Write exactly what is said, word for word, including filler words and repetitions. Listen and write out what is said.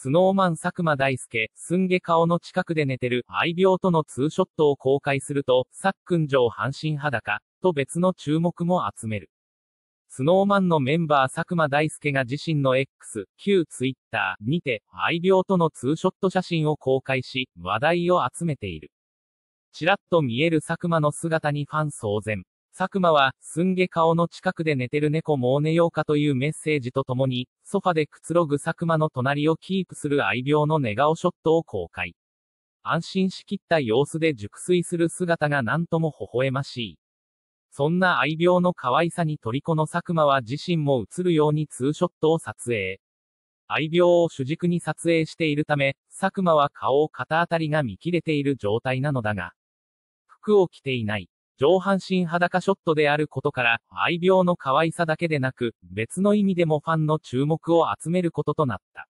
スノーマン佐久間大介、すんげ顔の近くで寝てる愛猫とのツーショットを公開すると、さっくん上半身裸、と別の注目も集める。スノーマンのメンバー佐久間大介が自身の X、旧 Twitter にて、愛猫とのツーショット写真を公開し、話題を集めている。ちらっと見える佐久間の姿にファン騒然。佐久間は、すんげ顔の近くで寝てる猫もう寝ようかというメッセージとともに、ソファでくつろぐ佐久間の隣をキープする愛猫の寝顔ショットを公開。安心しきった様子で熟睡する姿がなんとも微笑ましい。そんな愛猫の可愛さに虜の佐久間は自身も映るようにツーショットを撮影。愛猫を主軸に撮影しているため、佐久間は顔を肩あたりが見切れている状態なのだが、服を着ていない。上半身裸ショットであることから、愛猫の可愛さだけでなく、別の意味でもファンの注目を集めることとなった。